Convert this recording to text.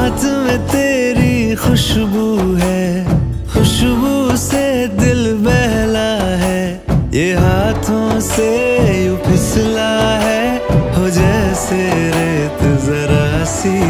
हाथ में तेरी खुशबू है, खुशबू से दिल बहला है। ये हाथों से यूं फिसला है, हो जैसे रेत जरा सी